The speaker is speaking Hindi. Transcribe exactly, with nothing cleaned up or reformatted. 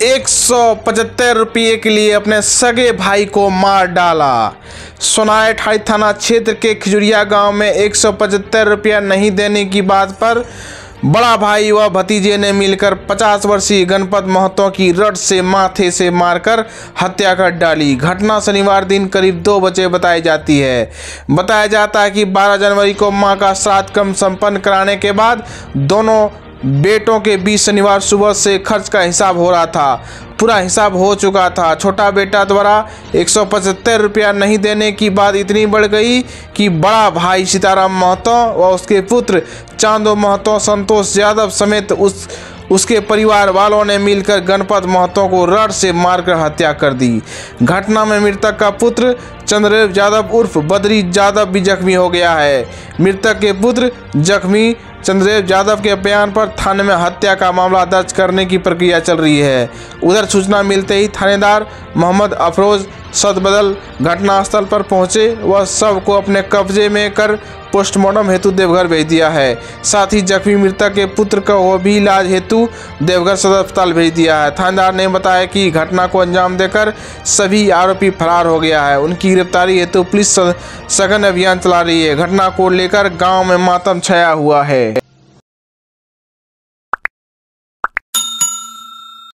एक सौ पचहत्तर रुपये के लिए अपने सगे भाई को मार डाला। सोनाई थाना क्षेत्र के खिजुरिया गांव में एक सौ पचहत्तर रुपया नहीं देने की बात पर बड़ा भाई व भतीजे ने मिलकर पचास वर्षीय गणपत महतो की रड से माथे से मारकर हत्या कर डाली। घटना शनिवार दिन करीब दो बजे बताई जाती है। बताया जाता है कि बारह जनवरी को मां का श्राद्ध कर्म संपन्न कराने के बाद दोनों बेटों के बीच शनिवार सुबह से खर्च का हिसाब हो रहा था। पूरा हिसाब हो चुका था। छोटा बेटा द्वारा एक सौ पचहत्तर रुपया नहीं देने की बात इतनी बढ़ गई कि बड़ा भाई सीताराम महतो व उसके पुत्र चांदो महतो, संतोष यादव समेत उस उसके परिवार वालों ने मिलकर गणपत महतो को रड से मारकर हत्या कर दी। घटना में मृतक का पुत्र चंद्रदेव यादव उर्फ बद्री यादव भी जख्मी हो गया है। मृतक के पुत्र जख्मी चंद्रदेव यादव के बयान पर थाने में हत्या का मामला दर्ज करने की प्रक्रिया चल रही है। उधर सूचना मिलते ही थानेदार मोहम्मद अफरोज सदबदल घटनास्थल पर पहुंचे व शव को अपने कब्जे में कर पोस्टमार्टम हेतु देवघर भेज दिया है। साथ ही जख्मी मृतक के पुत्र को वो भी इलाज हेतु देवघर सदर अस्पताल भेज दिया है। थानेदार ने बताया कि घटना को अंजाम देकर सभी आरोपी फरार हो गया है। उनकी गिरफ्तारी हेतु पुलिस सघन अभियान चला रही है। घटना को लेकर गांव में मातम छाया हुआ है।